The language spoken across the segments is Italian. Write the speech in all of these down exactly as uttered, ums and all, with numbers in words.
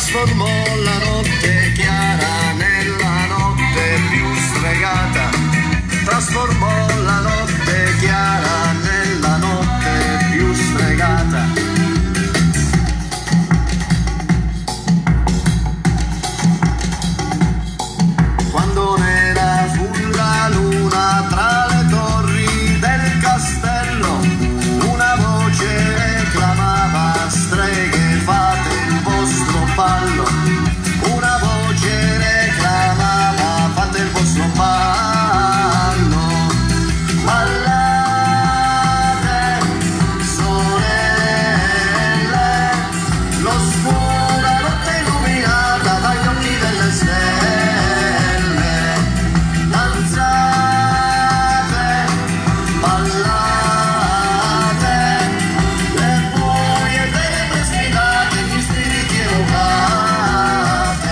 trasformò la notte chiara nella notte più stregata, trasformò la notte chiara nella notte più stregata. Quando nera fu la luna tra le torri del castello, una voce reclamava: streghe, fate il vostro ballo. Una voce reclamava: fate il vostro ballo. Ballate, sorelle, l'oscura notte illuminata dagli occhi delle stelle. Danzate, ballate, le buie tenebre sfidate, gli spiriti evocate.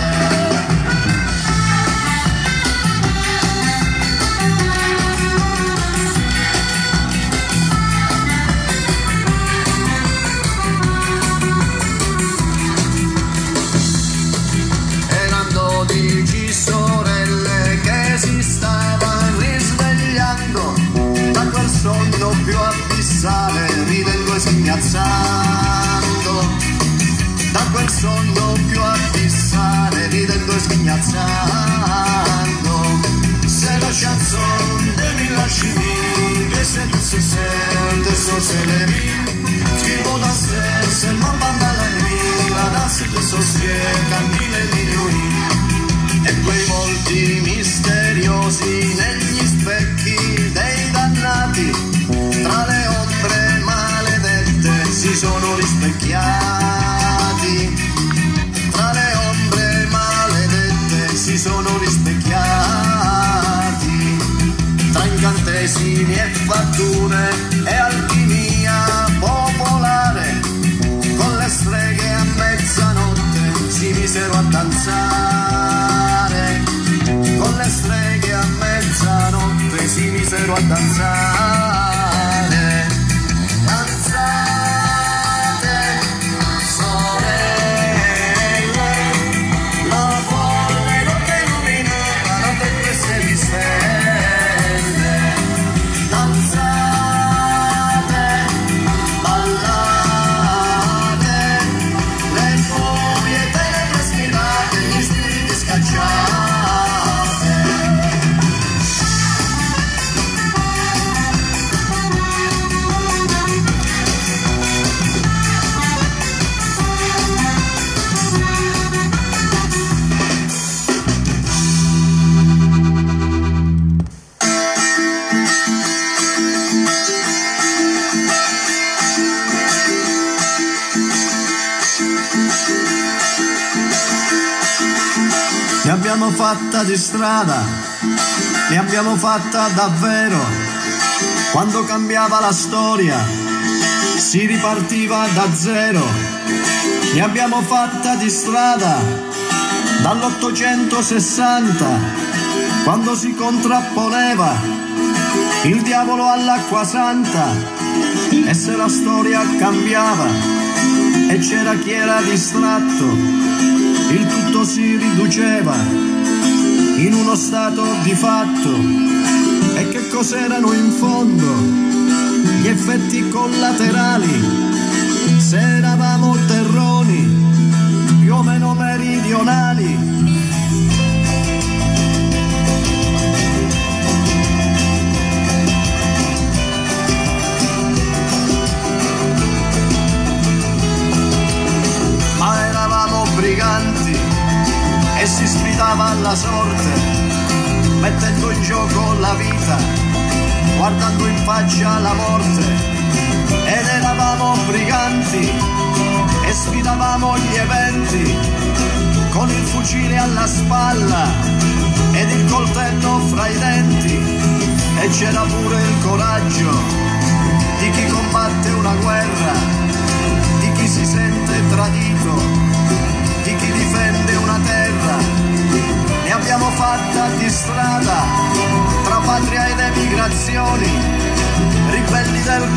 Eran dodici sorelle che si stavano risvegliando da quel sonno più abissale, ridendo e sghignazzando. Da quel sonno più abissale, ridendo e sghignazzando. C'est la chanson de Mila Chimie, que c'est tout ce sel de sorcellerie. Ce qu'ils vont danser seulement pendant la nuit, la danse de sorciers comme mille milioni. E quei volti misteriosi negli specchi dei dannati, tra le ombre maledette si sono rispecchiati. Tra le ombre maledette si sono rispecchiati. Tra incantesimi e fatture e alchimia popolare, con le streghe a mezzanotte si misero a danzare. Con le streghe a mezzanotte si misero a danzare. Danzate, sorelle, la folle notte illuminata, notte prese di stelle. Danzate, ballate, le buie tenebre sfidate, gli spiriti scacciati. Ne abbiamo fatta di strada, ne abbiamo fatta davvero. Quando cambiava la storia, si ripartiva da zero. Ne abbiamo fatta di strada dall'ottocentosessanta, quando si contrapponeva il diavolo all'acqua santa. E se la storia cambiava e c'era chi era distratto, il tutto si riduceva in uno stato di fatto. E che cos'erano in fondo gli effetti collaterali? Se eravamo terroni più o meno meridionali. Ma eravamo briganti e si sfidava la sorte, mettendo in gioco la vita, guardando in faccia la morte. Ed eravamo briganti e sfidavamo gli eventi, con il fucile alla spalla ed il coltello fra i denti. E c'era pure il coraggio di chi combatte una guerra, di chi si sente tradito, di chi difende una terra. Ne abbiamo fatta di strada tra patria ed emigrazioni, ribelli del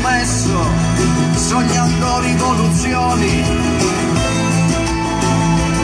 compromesso, sognando rivoluzioni.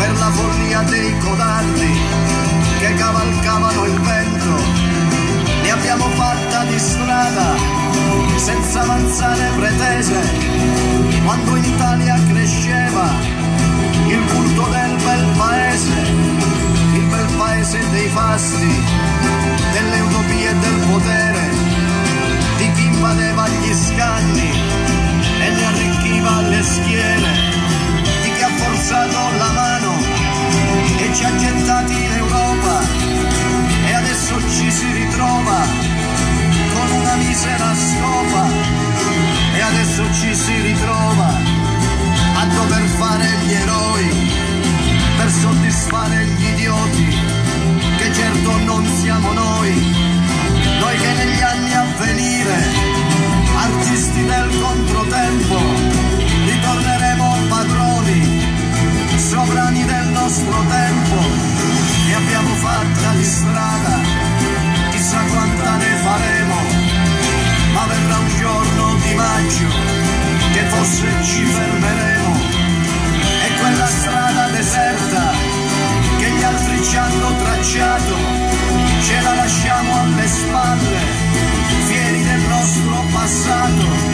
per la follia dei codardi che cavalcavano il vento. Ne abbiamo fatta di strada senza manzane pretese, quando in Italia cresceva il culto del bel paese, il bel paese dei fasti, delle utopie e del potere, di chi invadeva gli scagni e ne arricchiva le schiere, di chi ha forzato la mano e ci ha gettati in Europa e adesso ci si ritrova con una misera scopa, e adesso ci si ritrova a dover fare gli eroi per soddisfare gli idioti che certo non siamo noi, noi che negli anni a venire, artisti del controtempo, ritorneremo padroni, sovrani del nostro tempo. Ne abbiamo fatta di strada, chissà quanta ne faremo, ma verrà un giorno di maggio che forse ci fermeremo, e quella strada deserta che gli altri ci hanno tracciato ce la lasciamo alle spalle, fieri del nostro passato.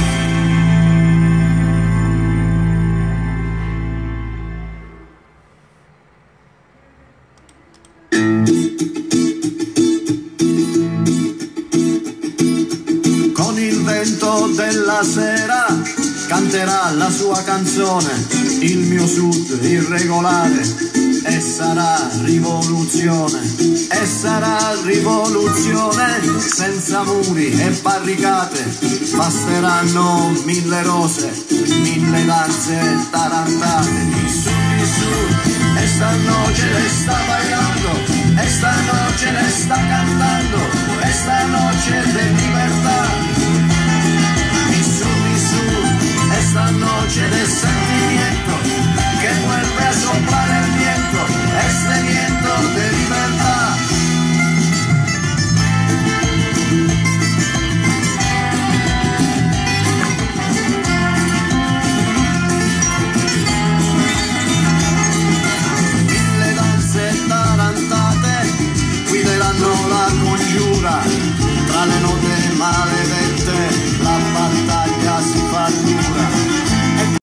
Della sera canterà la sua canzone, il mio sud irregolare, e sarà rivoluzione, e sarà rivoluzione, senza muri e barricate, basteranno mille rose, mille danze tarantate. Mi su, mi su, esta noche le sta bailando, esta noche le sta cantando, esta noche de libertà. Esta noche de